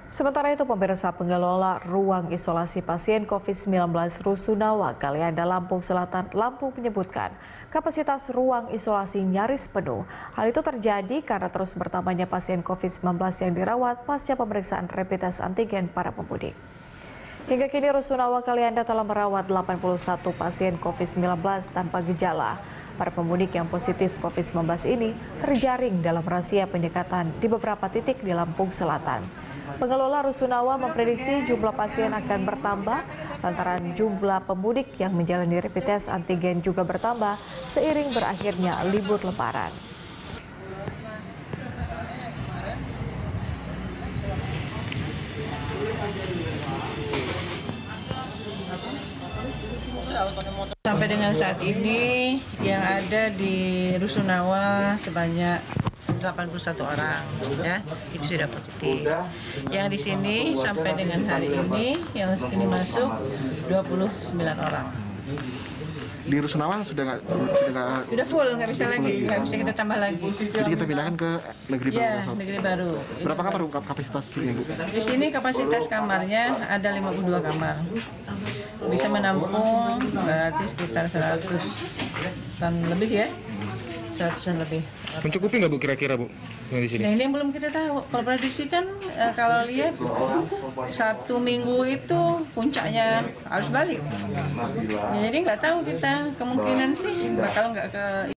Sementara itu, pemirsa, pengelola ruang isolasi pasien COVID-19 Rusunawa, Kalianda, Lampung Selatan, Lampung menyebutkan kapasitas ruang isolasi nyaris penuh. Hal itu terjadi karena terus bertambahnya pasien COVID-19 yang dirawat pasca pemeriksaan rapid test antigen para pemudik. Hingga kini Rusunawa Kalianda telah merawat 81 pasien COVID-19 tanpa gejala. Para pemudik yang positif COVID-19 ini terjaring dalam razia penyekatan di beberapa titik di Lampung Selatan. Pengelola Rusunawa memprediksi jumlah pasien akan bertambah lantaran jumlah pemudik yang menjalani rapid test antigen juga bertambah seiring berakhirnya libur Lebaran. Sampai dengan saat ini yang ada di Rusunawa sebanyak 81 orang, ya, itu sudah positif. Yang di sini sampai dengan hari ini yang ini masuk 29 orang. Di Rusunawa sudah Full, nggak bisa kita tambah lagi. Jadi kita pindahkan ke negeri baru. Ya, negeri baru. Berapa kamar kapasitas sini, Bu? Di sini kapasitas kamarnya ada 52 kamar. Bisa menampung berarti sekitar 100-an lebih, ya. 100-an lebih. Mencukupi nggak, Bu, kira-kira, Bu, yang di sini? Nah, ini yang belum kita tahu. Kalau prediksi kan kalau lihat Sabtu Minggu itu puncaknya harus balik. Ya, jadi nggak tahu kita, kemungkinan sih bakal nggak ke